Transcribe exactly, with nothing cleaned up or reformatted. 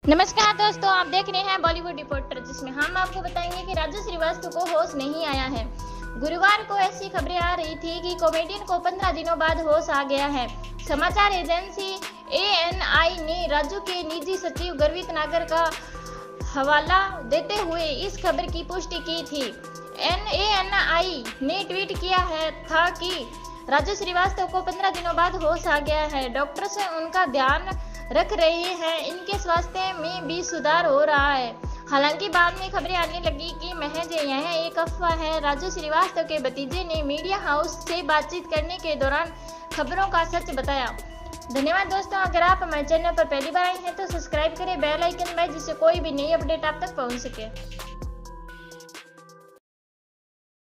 नमस्कार दोस्तों, आप देख रहे हैं बॉलीवुड रिपोर्टर, जिसमें हम आपको बताएंगे कि राजू श्रीवास्तव को होश नहीं आया है। गुरुवार को ऐसी खबरें आ रही थी कि कॉमेडियन को पंद्रह दिनों बाद होश आ गया है। समाचार एजेंसी ए एन आई ने राजू के निजी सचिव गर्वित नागर का हवाला देते हुए इस खबर की पुष्टि की थी। ए एन आई ने ट्वीट किया है था कि राजू श्रीवास्तव को पंद्रह दिनों बाद होश आ गया है। डॉक्टर से उनका ध्यान रख रहे हैं, इनके स्वास्थ्य में भी सुधार हो रहा है। हालांकि बाद में खबरें आने लगी कि महज यह एक अफवाह है। राजू श्रीवास्तव के भतीजे ने मीडिया हाउस से बातचीत करने के दौरान खबरों का सच बताया। धन्यवाद दोस्तों, अगर आप हमारे चैनल पर पहली बार आए हैं तो सब्सक्राइब करें, बेल आइकन दबाएं, जिससे कोई भी नई अपडेट आप तक पहुंच सके।